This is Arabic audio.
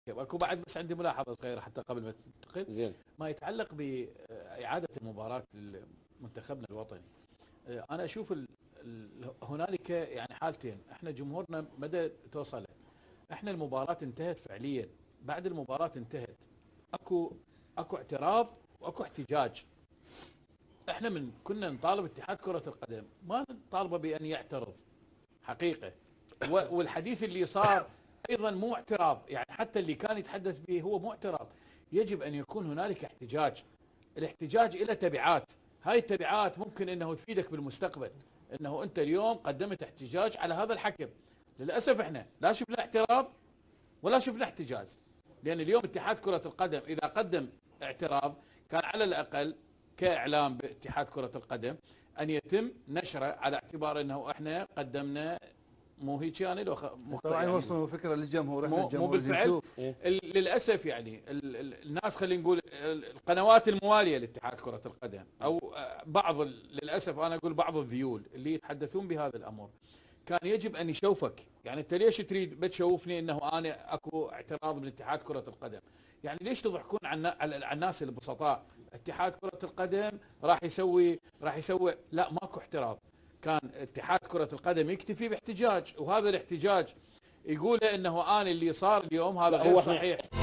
اكو بعد بس عندي ملاحظه صغيره حتى قبل ما تنتقل. زين. ما يتعلق باعاده المباراه لمنتخبنا الوطني. انا اشوف هنالك يعني حالتين، احنا جمهورنا مدى توصله. احنا المباراه انتهت فعليا، بعد المباراه انتهت اكو اعتراض واكو احتجاج. احنا كنا نطالب اتحاد كره القدم، ما نطالبه بان يعترض حقيقه. والحديث اللي صار ايضا مو اعتراض، يعني حتى اللي كان يتحدث به هو مو اعتراض. يجب ان يكون هنالك احتجاج. الاحتجاج له تبعات، هاي التبعات ممكن انه تفيدك بالمستقبل، انه انت اليوم قدمت احتجاج على هذا الحكم. للاسف احنا لا شفنا اعتراض ولا شفنا احتجاج. لان اليوم اتحاد كره القدم اذا قدم اعتراض كان على الاقل كاعلام باتحاد كره القدم ان يتم نشره على اعتبار انه احنا قدمنا. مو هيك يعني لو طبعا يعني يوصلوا فكره للجمهور، احنا مو الجمهور بالفعل. يشوف. للاسف يعني الناس خلينا نقول القنوات المواليه لاتحاد كره القدم او بعض للاسف انا اقول بعض الذيول اللي يتحدثون بهذا الامر، كان يجب ان يشوفك. يعني انت ليش تريد بتشوفني انه انا اكو اعتراض من اتحاد كره القدم؟ يعني ليش تضحكون على الناس البسطاء؟ اتحاد كره القدم راح يسوي لا، ماكو اعتراض. كان اتحاد كره القدم يكتفي باحتجاج، وهذا الاحتجاج يقول انه انا اللي صار اليوم هذا غير صحيح.